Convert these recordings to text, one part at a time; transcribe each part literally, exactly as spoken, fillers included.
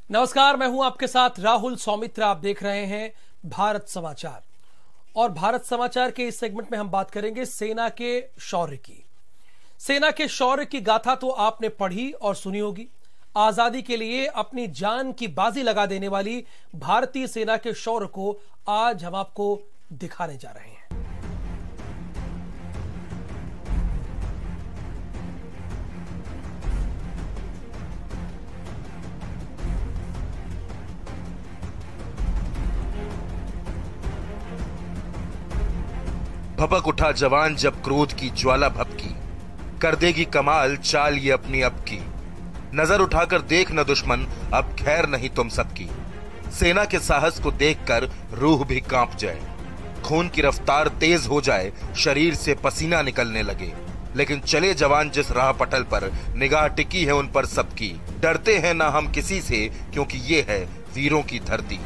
नमस्कार, मैं हूं आपके साथ राहुल सौमित्रा। आप देख रहे हैं भारत समाचार और भारत समाचार के इस सेगमेंट में हम बात करेंगे सेना के शौर्य की। सेना के शौर्य की गाथा तो आपने पढ़ी और सुनी होगी। आजादी के लिए अपनी जान की बाजी लगा देने वाली भारतीय सेना के शौर्य को आज हम आपको दिखाने जा रहे हैं। भपक उठा जवान जब क्रोध की ज्वाला भपकी, कर देगी कमाल चाल ये अपनी अब की। नजर उठाकर देख न दुश्मन, अब खैर नहीं तुम सबकी। सेना के साहस को देखकर रूह भी कांप जाए, खून की रफ्तार तेज हो जाए, शरीर से पसीना निकलने लगे। लेकिन चले जवान जिस राह पटल पर, निगाह टिकी है उन पर सबकी। डरते हैं ना हम किसी से, क्योंकि ये है वीरों की धरती।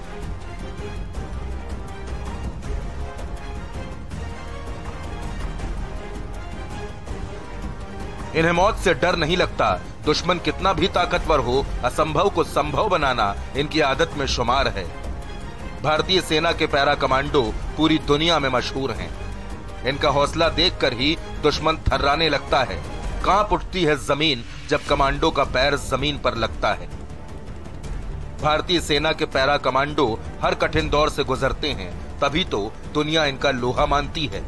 इन्हें मौत से डर नहीं लगता। दुश्मन कितना भी ताकतवर हो, असंभव को संभव बनाना इनकी आदत में शुमार है। भारतीय सेना के पैरा कमांडो पूरी दुनिया में मशहूर हैं। इनका हौसला देखकर ही दुश्मन थर्राने लगता है। कांप उठती है जमीन जब कमांडो का पैर जमीन पर लगता है। भारतीय सेना के पैरा कमांडो हर कठिन दौर से गुजरते हैं, तभी तो दुनिया इनका लोहा मानती है।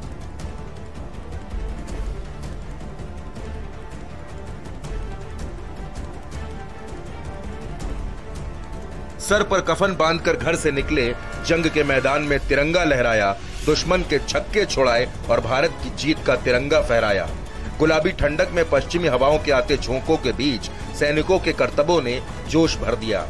सर पर कफन बांधकर घर से निकले, जंग के मैदान में तिरंगा लहराया, दुश्मन के छक्के छुड़ाए और भारत की जीत का तिरंगा फहराया। गुलाबी ठंडक में पश्चिमी हवाओं के आते झोंकों के बीच सैनिकों के करतबों ने जोश भर दिया।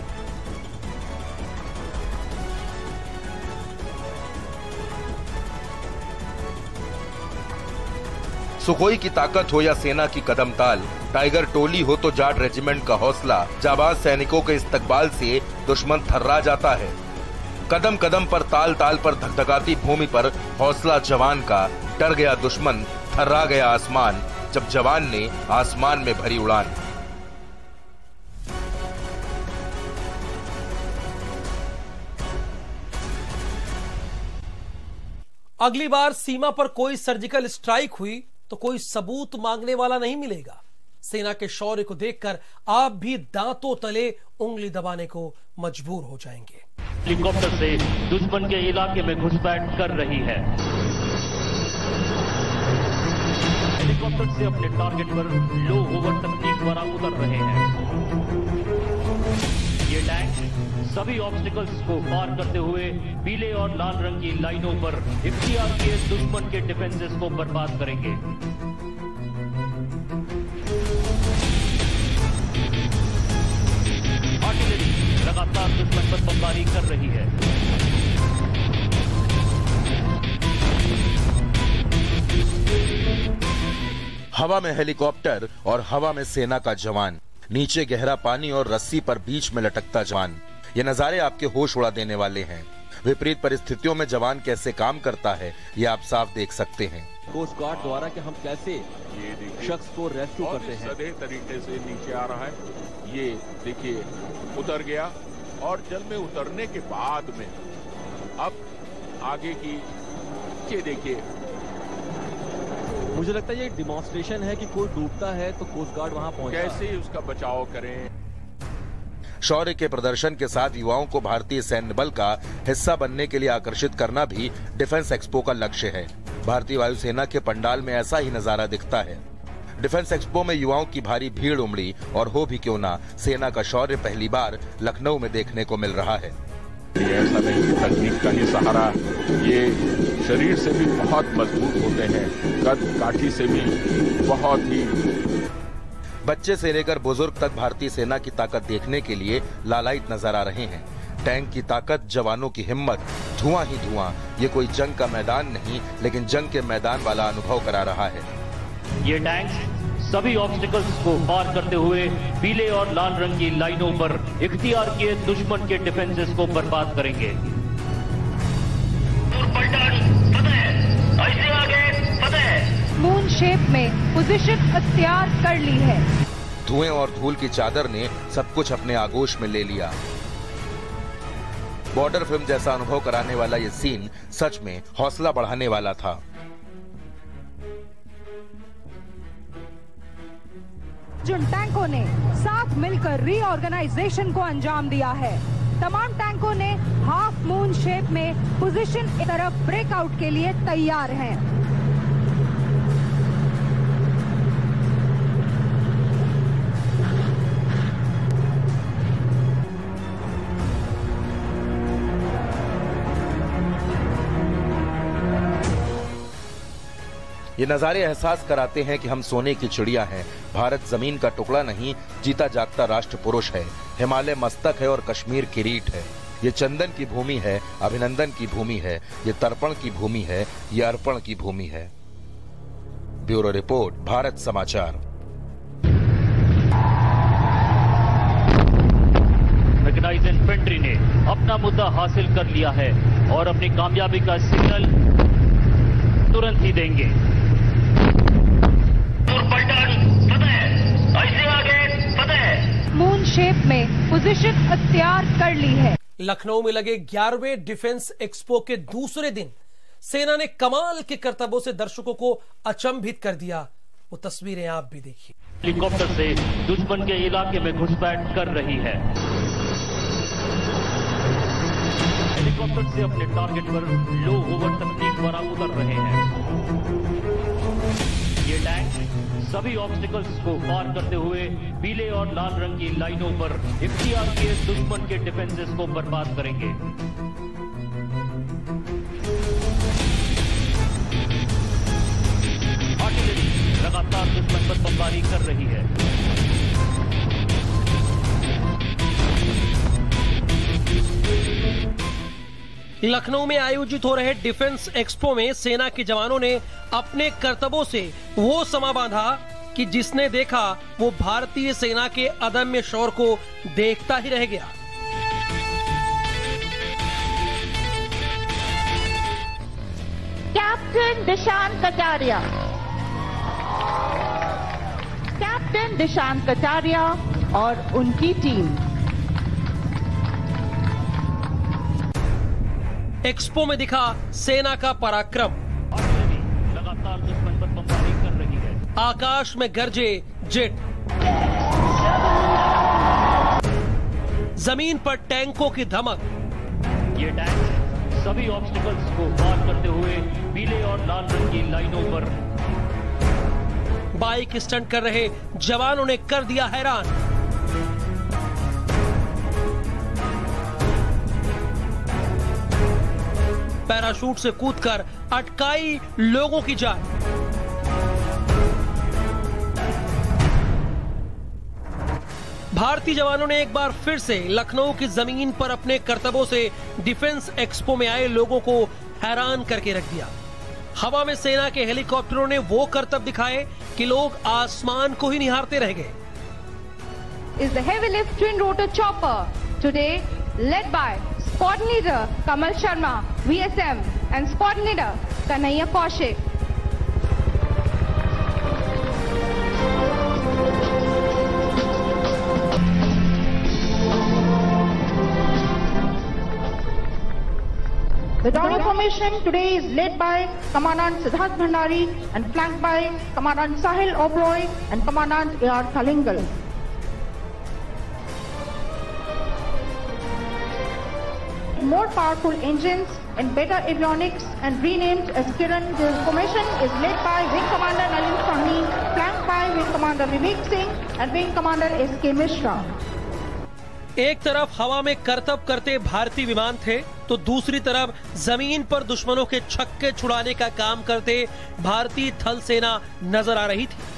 सुखोई की ताकत हो या सेना की कदम ताल, टाइगर टोली हो तो जाट रेजिमेंट का हौसला, जाबाज सैनिकों के इस्तकबाल से दुश्मन थर्रा जाता है। कदम कदम पर ताल ताल पर धकधकाती भूमि पर हौसला जवान का, डर गया दुश्मन, थर्रा गया आसमान, जब जवान ने आसमान में भरी उड़ान। अगली बार सीमा पर कोई सर्जिकल स्ट्राइक हुई तो कोई सबूत मांगने वाला नहीं मिलेगा। सेना के शौर्य को देखकर आप भी दांतों तले उंगली दबाने को मजबूर हो जाएंगे। हेलीकॉप्टर से दुश्मन के इलाके में घुसपैठ कर रही है। हेलीकॉप्टर से अपने टारगेट पर लो ओवर तकनीक द्वारा उतर रहे हैं। ये टैंक सभी ऑब्स्टिकल्स को पार करते हुए पीले और लाल रंग की लाइनों पर इख्तियार किए दुश्मन के डिफेंसेस को बर्बाद करेंगे। आर्टिलरी लगातार दुश्मन पर बमबारी कर रही है। हवा में हेलीकॉप्टर और हवा में सेना का जवान, नीचे गहरा पानी और रस्सी पर बीच में लटकता जवान। ये नजारे आपके होश उड़ा देने वाले हैं। विपरीत परिस्थितियों में जवान कैसे काम करता है, ये आप साफ देख सकते हैं। कोस्ट गार्ड द्वारा कि हम कैसे शख्स को रेस्क्यू करते हैं। सदे तरीके से नीचे आ रहा है। ये देखिए उतर गया और जल में उतरने के बाद में अब आगे की ये देखिए, मुझे लगता है ये डिमॉन्स्ट्रेशन है कि कोई डूबता है तो कोस्ट गार्ड वहां पहुंचा, कैसे उसका बचाव करें। शौर्य के प्रदर्शन के साथ युवाओं को भारतीय सैन्य बल का हिस्सा बनने के लिए आकर्षित करना भी डिफेंस एक्सपो का लक्ष्य है। भारतीय वायुसेना के पंडाल में ऐसा ही नजारा दिखता है। डिफेंस एक्सपो में युवाओं की भारी भीड़ उमड़ी और हो भी क्यों ना, सेना का शौर्य पहली बार लखनऊ में देखने को मिल रहा है। ऐसा नहीं कि तकनीक का ही सहारा, ये शरीर से भी बहुत मजबूत होते हैं, कद काठी से भी बहुत ही। बच्चे से लेकर बुजुर्ग तक भारतीय सेना की ताकत देखने के लिए लालायित नजर आ रहे हैं। टैंक की ताकत, जवानों की हिम्मत, धुआं ही धुआं। ये कोई जंग का मैदान नहीं, लेकिन जंग के मैदान वाला अनुभव करा रहा है। ये टैंक सभी ऑब्स्टिकल्स को पार करते हुए पीले और लाल रंग की लाइनों पर इख्तियार किए दुश्मन के डिफेंसेस को बर्बाद करेंगे। मून शेप में पोजीशन अख्तियार कर ली है। धुएं और धूल की चादर ने सब कुछ अपने आगोश में ले लिया। बॉर्डर फिल्म जैसा अनुभव कराने वाला ये सीन सच में हौसला बढ़ाने वाला था। जिन टैंकों ने साथ मिलकर रीऑर्गेनाइजेशन को अंजाम दिया है, तमाम टैंकों ने हाफ मून शेप में पोजीशन की तरफ ब्रेकआउट के लिए तैयार हैं। ये नजारे एहसास कराते हैं कि हम सोने की चिड़िया हैं। भारत जमीन का टुकड़ा नहीं, जीता जागता राष्ट्र पुरुष है। हिमालय मस्तक है और कश्मीर किरीट है। ये चंदन की भूमि है, अभिनंदन की भूमि है, ये तर्पण की भूमि है, ये अर्पण की भूमि है। ब्यूरो रिपोर्ट, भारत समाचार। मैकेनाइज्ड इन्फेंट्री ने अपना मुद्दा हासिल कर लिया है और अपनी कामयाबी का सिग्नल तुरंत ही देंगे। मून शेप में पोजीशन अख्तियार कर ली है। लखनऊ में लगे ग्यारहवें डिफेंस एक्सपो के दूसरे दिन सेना ने कमाल के करतबों से दर्शकों को अचंभित कर दिया। वो तस्वीरें आप भी देखिए। हेलीकॉप्टर से दुश्मन के इलाके में घुसपैठ कर रही है। हेलीकॉप्टर से अपने टारगेट पर लो ओवर तकनीक द्वारा उतर रहे हैं। ये टैंक सभी ऑब्स्टिकल्स को पार करते हुए पीले और लाल रंग की लाइनों पर इख्तियार किए दुश्मन के डिफेंसेस को बर्बाद करेंगे। आर्टिलरी लगातार दुश्मन पर बमबारी कर रही है। लखनऊ में आयोजित हो रहे डिफेंस एक्सपो में सेना के जवानों ने अपने करतबों से वो समा बांधा कि जिसने देखा वो भारतीय सेना के अदम्य शौर्य को देखता ही रह गया। कैप्टन दिशान कटारिया, कैप्टन दिशान कटारिया और उनकी टीम। एक्सपो में दिखा सेना का पराक्रम। लगातार दुश्मन पर बमबारी कर रही है। आकाश में गरजे जेट, जमीन पर टैंकों की धमक। ये टैंक सभी ऑब्स्टिकल्स को पार करते हुए पीले और लाल रंग की लाइनों पर। बाइक स्टंट कर रहे जवानों ने कर दिया हैरान। पैराशूट से कूदकर अटकाई लोगों की जान। भारतीय जवानों ने एक बार फिर से लखनऊ की जमीन पर अपने करतबों से डिफेंस एक्सपो में आए लोगों को हैरान करके रख दिया। हवा में सेना के हेलीकॉप्टरों ने वो करतब दिखाए कि लोग आसमान को ही निहारते रह गए। Is the heavy lift twin rotor chopper today led by Squad Leader Kamal Sharma, V S M, and Squad Leader Kanhaiya Kaushik. The downing formation today is led by Commandant Siddharth Bhandari and flanked by Commandant Sahil Oberoi and Commandant A R Kalingal. More powerful engines and better avionics and renamed as Kiran. The formation is led by Wing Commander Nalin Sahni, flanked by Wing Commander Vivek Singh and Wing Commander S K Mishra. एक तरफ हवा में करतब करते भारतीय विमान थे तो दूसरी तरफ जमीन पर दुश्मनों के छक्के छुड़ाने का काम करते भारतीय थल सेना नजर आ रही थी।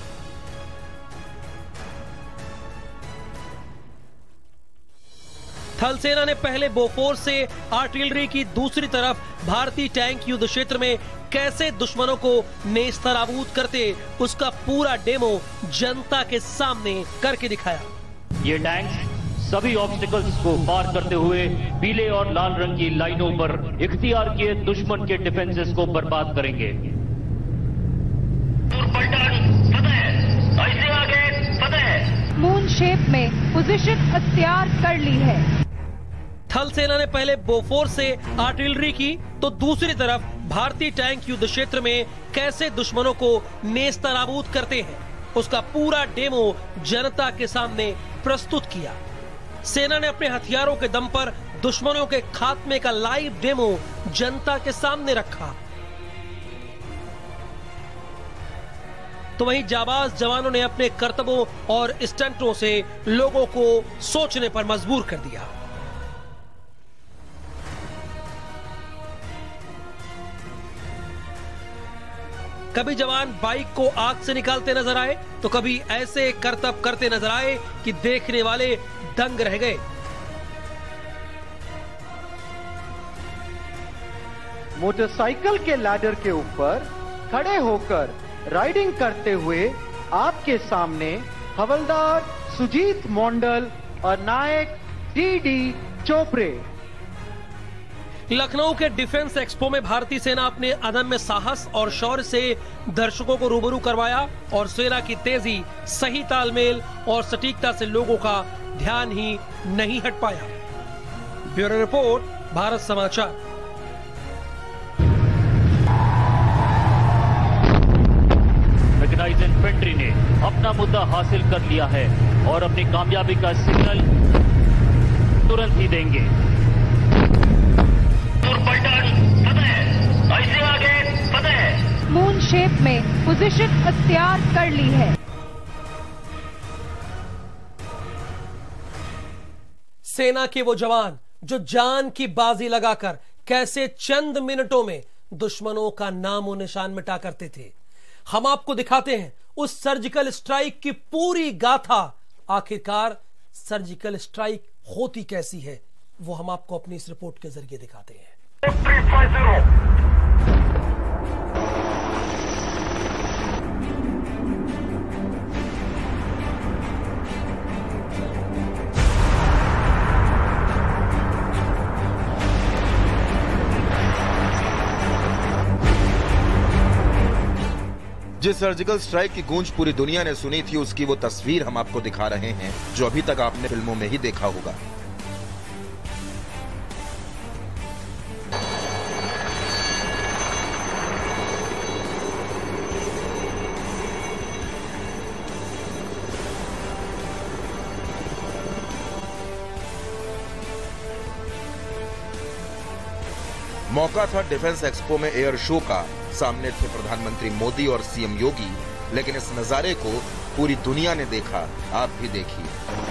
थल सेना ने पहले बोफोर्स से आर्टिलरी की, दूसरी तरफ भारतीय टैंक युद्ध क्षेत्र में कैसे दुश्मनों को नेस्तनाबूद करते उसका पूरा डेमो जनता के सामने करके दिखाया। ये टैंक सभी ऑब्स्टिकल्स को पार करते हुए पीले और लाल रंग की लाइनों पर इख्तियार किए दुश्मन के डिफेंसेस को बर्बाद करेंगे। पोजीशन अख्तियार कर ली है। थल सेना ने पहले बोफोर्स से आर्टिलरी की तो दूसरी तरफ भारतीय टैंक युद्ध क्षेत्र में कैसे दुश्मनों को नेस्तनाबूद करते हैं उसका पूरा डेमो जनता के सामने प्रस्तुत किया। सेना ने अपने हथियारों के दम पर दुश्मनों के खात्मे का लाइव डेमो जनता के सामने रखा। तो वहीं जाबाज जवानों ने अपने करतबों और स्टंटों से लोगों को सोचने पर मजबूर कर दिया। कभी जवान बाइक को आग से निकालते नजर आए तो कभी ऐसे करतब करते नजर आए कि देखने वाले दंग रह गए। मोटरसाइकिल के लैडर के ऊपर खड़े होकर राइडिंग करते हुए आपके सामने हवलदार सुजीत मोंडल और नायक डी डी चोपड़े। लखनऊ के डिफेंस एक्सपो में भारतीय सेना अपने अदम्य साहस और शौर्य से दर्शकों को रूबरू करवाया और सेना की तेजी, सही तालमेल और सटीकता से लोगों का ध्यान ही नहीं हट पाया। ब्यूरो रिपोर्ट, भारत समाचार। मैकेनाइज्ड इन्फेंट्री ने अपना मुद्दा हासिल कर लिया है और अपनी कामयाबी का सिग्नल तुरंत ही देंगे। मून शेप में पोजीशन अख्तियार कर ली है। सेना के वो जवान जो जान की बाजी लगाकर कैसे चंद मिनटों में दुश्मनों का नामो निशान मिटा करते थे। हम आपको दिखाते हैं उस सर्जिकल स्ट्राइक की पूरी गाथा। आखिरकार सर्जिकल स्ट्राइक होती कैसी है वो हम आपको अपनी इस रिपोर्ट के जरिए दिखाते हैं। जिस सर्जिकल स्ट्राइक की गूंज पूरी दुनिया ने सुनी थी उसकी वो तस्वीर हम आपको दिखा रहे हैं जो अभी तक आपने फिल्मों में ही देखा होगा। मौका था डिफेंस एक्सपो में एयर शो का। सामने थे प्रधानमंत्री मोदी और सीएम योगी, लेकिन इस नजारे को पूरी दुनिया ने देखा। आप भी देखिए।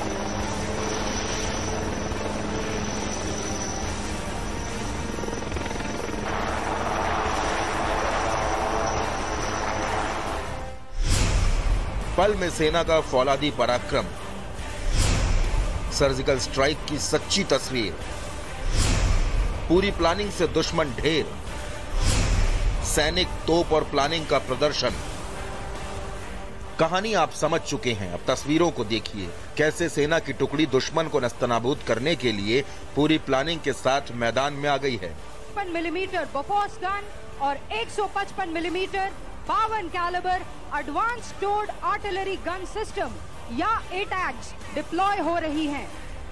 पल में सेना का फौलादी पराक्रम, सर्जिकल स्ट्राइक की सच्ची तस्वीर, पूरी प्लानिंग से दुश्मन ढेर, सैनिक, तोप और प्लानिंग का प्रदर्शन। कहानी आप समझ चुके हैं, अब तस्वीरों को देखिए। कैसे सेना की टुकड़ी दुश्मन को नस्तनाबूद करने के लिए पूरी प्लानिंग के साथ मैदान में आ गई है। पचपन मिलीमीटर बोफोर्स गन और एक सौ पचपन मिलीमीटर बावन कैलिबर एडवांस टोर्ड आर्टिलरी गन सिस्टम या एटैग्स डिप्लॉय हो रही हैं।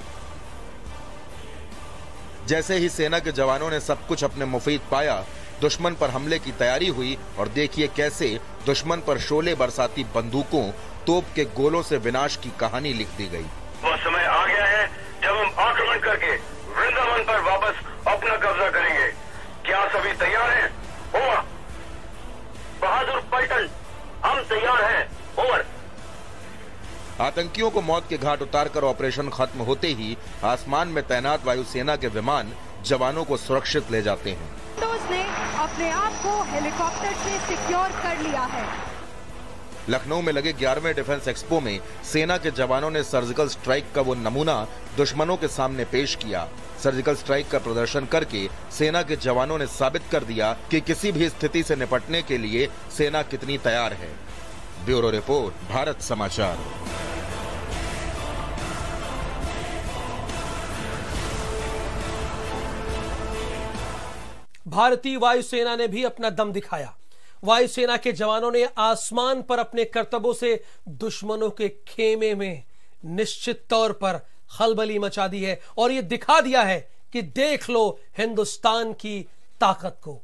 जैसे ही सेना के जवानों ने सब कुछ अपने मुफीद पाया, दुश्मन पर हमले की तैयारी हुई और देखिए कैसे दुश्मन पर शोले बरसाती बंदूकों, तोप के गोलों से विनाश की कहानी लिख दी गई। वो समय आ गया है जब हम आक्रमण करके वृंदावन पर वापस अपना कब्जा करेंगे। क्या सभी तैयार हैं? ओवर। बहादुर पलटन, हम तैयार हैं। ओवर। आतंकियों को मौत के घाट उतारकर ऑपरेशन खत्म होते ही आसमान में तैनात वायुसेना के विमान जवानों को सुरक्षित ले जाते हैं। ने अपने आप को हेलीकॉप्टर से सिक्योर कर लिया है। लखनऊ में लगे ग्यारहवें डिफेंस एक्सपो में सेना के जवानों ने सर्जिकल स्ट्राइक का वो नमूना दुश्मनों के सामने पेश किया। सर्जिकल स्ट्राइक का प्रदर्शन करके सेना के जवानों ने साबित कर दिया कि किसी भी स्थिति से निपटने के लिए सेना कितनी तैयार है। ब्यूरो रिपोर्ट, भारत समाचार। भारतीय वायुसेना ने भी अपना दम दिखाया। वायुसेना के जवानों ने आसमान पर अपने करतबों से दुश्मनों के खेमे में निश्चित तौर पर खलबली मचा दी है और यह दिखा दिया है कि देख लो हिंदुस्तान की ताकत को।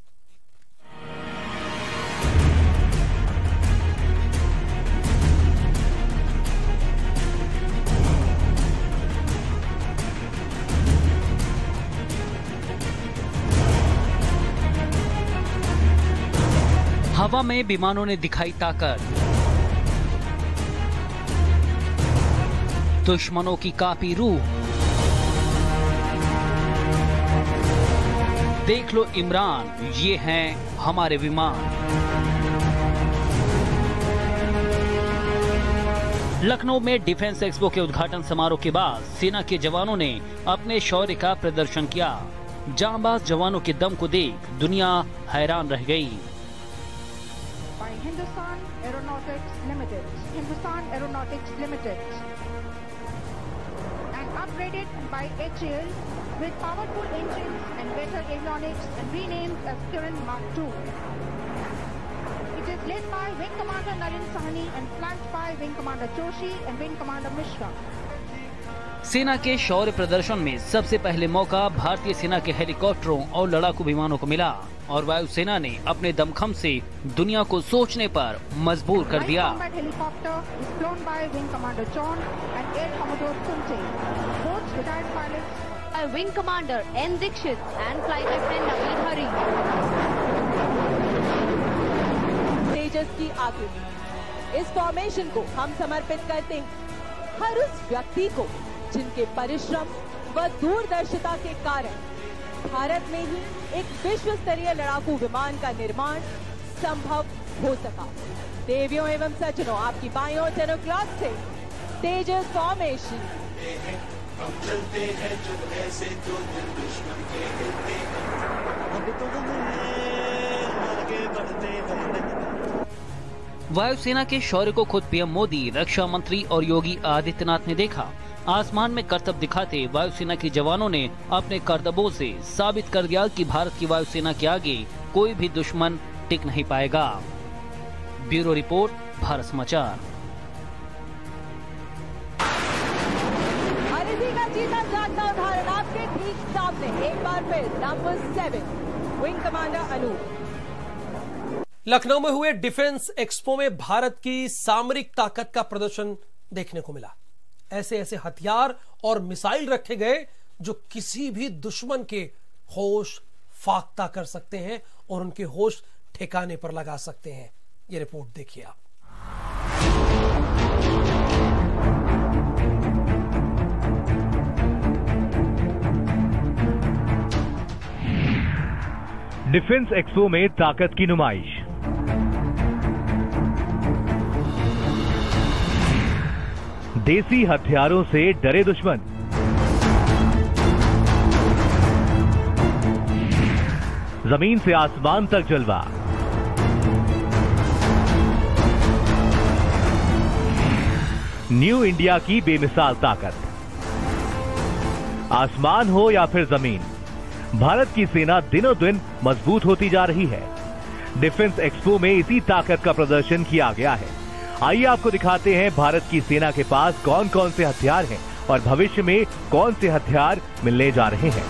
हवा में विमानों ने दिखाई ताकत, दुश्मनों की कांपी रूह। देख लो इमरान, ये हैं हमारे विमान। लखनऊ में डिफेंस एक्सपो के उद्घाटन समारोह के बाद सेना के जवानों ने अपने शौर्य का प्रदर्शन किया। जांबाज जवानों के दम को देख दुनिया हैरान रह गई। Hindustan Aeronautics Limited, Hindustan Aeronautics Limited, and upgraded by H A L with powerful engines and better avionics and renamed as Kiran Mark two. It is led by Wing Commander Nalin Sahni and flanked by Wing Commander Joshi and Wing Commander Mishra. सेना के शौर्य प्रदर्शन में सबसे पहले मौका भारतीय सेना के हेलीकॉप्टरों और लड़ाकू विमानों को मिला और वायुसेना ने अपने दमखम से दुनिया को सोचने पर मजबूर कर दिया। Helicopter is flown by Wing Commander John and Air Commodore Sunte, both retired pilots. By Wing Commander N Dixit and Flight Lieutenant Naveen Hari. Tejas की आकृति, इस फॉर्मेशन को हम समर्पित करते हैं हर उस व्यक्ति को जिनके परिश्रम व दूरदर्शिता के कारण भारत में ही एक विश्व स्तरीय लड़ाकू विमान का निर्माण संभव हो सका। देवियों एवं सज्जनों, आपकी बाईं ओर टेन ओ क्लॉक से तेजस फॉर्मेशन। हम चलते हैं जब ऐसे तो दिल दुश्मन के हिलते हैं, अब तो हम आगे बढ़ते हैं। वायुसेना के शौर्य को खुद पीएम मोदी, रक्षा मंत्री और योगी आदित्यनाथ ने देखा। आसमान में करतब दिखाते वायुसेना के जवानों ने अपने करतबों से साबित कर दिया कि भारत की वायुसेना के आगे कोई भी दुश्मन टिक नहीं पाएगा। ब्यूरो रिपोर्ट, भारत समाचार। का जीता जागता उदाहरण आपके ठीक सामने एक बार फिर number seven, wing commander Anoop. Lucknow में हुए डिफेंस एक्सपो में भारत की सामरिक ताकत का प्रदर्शन देखने को मिला। ऐसे ऐसे हथियार और मिसाइल रखे गए जो किसी भी दुश्मन के होश फाख्ता कर सकते हैं और उनके होश ठिकाने पर लगा सकते हैं। ये रिपोर्ट देखिए आप। डिफेंस एक्सपो में ताकत की नुमाइश। देसी हथियारों से डरे दुश्मन। जमीन से आसमान तक जलवा। न्यू इंडिया की बेमिसाल ताकत। आसमान हो या फिर जमीन, भारत की सेना दिनों दिन मजबूत होती जा रही है। डिफेंस एक्सपो में इसी ताकत का प्रदर्शन किया गया है। आइए आपको दिखाते हैं भारत की सेना के पास कौन कौन से हथियार हैं और भविष्य में कौन से हथियार मिलने जा रहे हैं।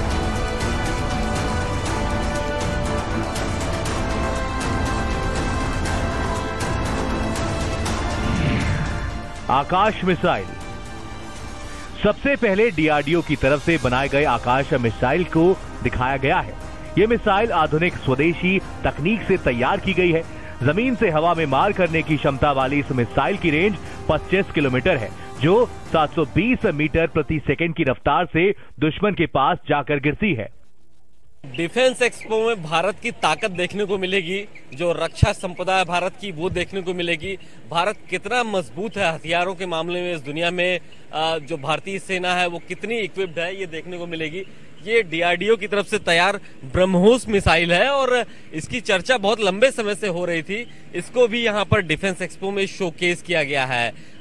आकाश मिसाइल। सबसे पहले डीआरडीओ की तरफ से बनाए गए आकाश मिसाइल को दिखाया गया है। यह मिसाइल आधुनिक स्वदेशी तकनीक से तैयार की गई है। जमीन से हवा में मार करने की क्षमता वाली इस मिसाइल की रेंज पच्चीस किलोमीटर है, जो सात सौ बीस मीटर प्रति सेकंड की रफ्तार से दुश्मन के पास जाकर गिरती है। डिफेंस एक्सपो में भारत की ताकत देखने को मिलेगी, जो रक्षा संपदा है भारत की वो देखने को मिलेगी। भारत कितना मजबूत है हथियारों के मामले में इस दुनिया में, जो भारतीय सेना है वो कितनी इक्विप्ड है ये देखने को मिलेगी। ये डीआरडीओ की तरफ से तैयार ब्रह्मोस मिसाइल है और इसकी चर्चा बहुत लंबे समय से हो रही थी। इसको भी यहाँ पर डिफेंस एक्सपो में शोकेस किया गया है।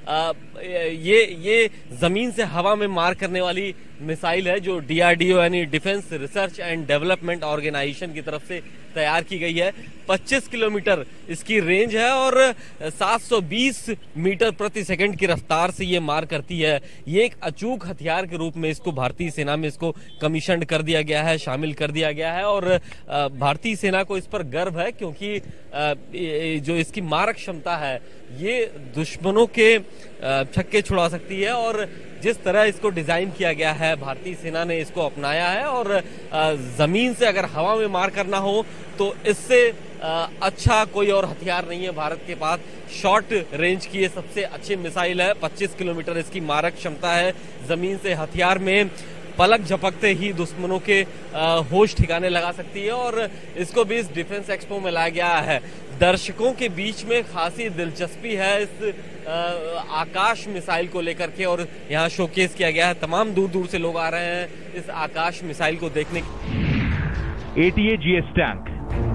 ये ये जमीन से हवा में मार करने वाली मिसाइल है जो डीआरडीओ यानी defence research and development organisation की तरफ से तैयार की गई है। पच्चीस किलोमीटर इसकी रेंज है और सात सौ बीस मीटर प्रति सेकंड की रफ्तार से ये मार करती है। ये एक अचूक हथियार के रूप में इसको भारतीय सेना में इसको कमीशन कर दिया गया है, शामिल कर दिया गया है और भारतीय सेना को इस पर गर्व है क्योंकि जो इसकी मारक क्षमता है ये दुश्मनों के छक्के छुड़ा सकती है और जिस तरह इसको डिजाइन किया गया है भारतीय सेना ने इसको अपनाया है और जमीन से अगर हवा में मार करना हो तो इससे अच्छा कोई और हथियार नहीं है भारत के पास। शॉर्ट रेंज की ये सबसे अच्छी मिसाइल है। पच्चीस किलोमीटर इसकी मारक क्षमता है। जमीन से हथियार में पलक झपकते ही दुश्मनों के होश ठिकाने लगा सकती है और इसको भी इस डिफेंस एक्सपो में लाया गया है। दर्शकों के बीच में खासी दिलचस्पी है इस आकाश मिसाइल को लेकर के और यहाँ शोकेस किया गया है। तमाम दूर दूर से लोग आ रहे हैं इस आकाश मिसाइल को देखने। एटीए जीएस टैंक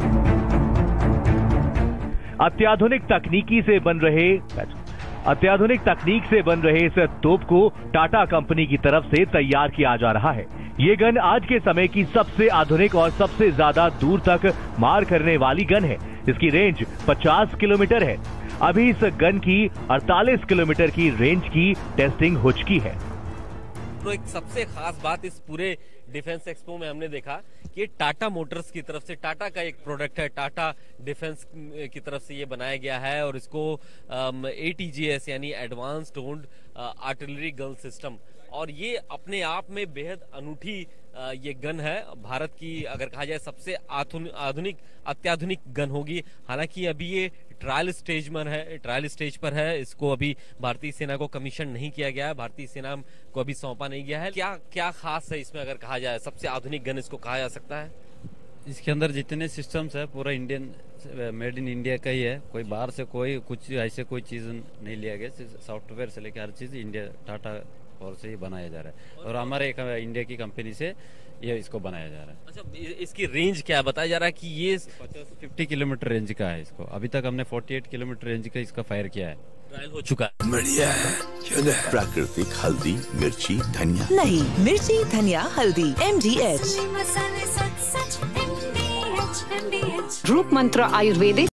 अत्याधुनिक तकनीकी से बन रहे अत्याधुनिक तकनीक से बन रहे इस तोप को टाटा कंपनी की तरफ से तैयार किया जा रहा है। ये गन आज के समय की सबसे आधुनिक और सबसे ज्यादा दूर तक मार करने वाली गन है। इसकी रेंज पचास किलोमीटर है। अभी इस गन की अड़तालीस किलोमीटर की रेंज की टेस्टिंग हो चुकी है। तो एक सबसे खास बात इस पूरे डिफेंस एक्सपो में हमने देखा कि टाटा मोटर्स की तरफ से, टाटा का एक प्रोडक्ट है, टाटा डिफेंस की तरफ से ये बनाया गया है और इसको एटीजीएस यानी advanced towed artillery gun system, और ये अपने आप में बेहद अनूठी ये गन है। भारत की अगर कहा जाए सबसे आधुनिक अत्याधुनिक गन होगी। हालांकि अभी ये ट्रायल स्टेज में है, ट्रायल स्टेज पर है। इसको अभी भारतीय सेना को कमीशन नहीं किया गया है, भारतीय सेना को अभी सौंपा नहीं गया है। क्या क्या खास है इसमें अगर कहा जाए सबसे आधुनिक गन इसको कहा जा सकता है? इसके अंदर जितने सिस्टम्स है पूरा इंडियन मेड इन इंडिया का ही है। कोई बाहर से कोई कुछ ऐसे कोई चीज नहीं लिया गया। सॉफ्टवेयर से लेकर हर चीज इंडिया टाटा और से ही बनाया जा रहा है और हमारे एक इंडिया की कंपनी से ये इसको बनाया जा रहा है। अच्छा, इसकी रेंज क्या बताया जा रहा है कि ये पचास किलोमीटर रेंज का है। इसको अभी तक हमने अड़तालीस किलोमीटर रेंज का इसका फायर किया है। ट्रायल हो चुका है। बढ़िया है। प्राकृतिक हल्दी मिर्ची धनिया नहीं, मिर्ची धनिया हल्दी एम डी एच। रूप मंत्र आयुर्वेदिक